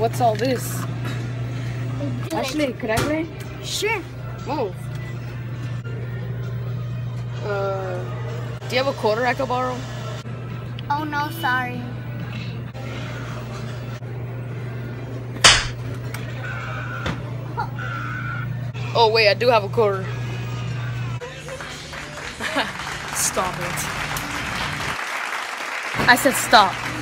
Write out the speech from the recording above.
what's all this? Ashley, could I play? Sure. Move. Do you have a quarter I could borrow? Oh no, sorry. Oh wait, I do have a quarter. Stop it. I said stop.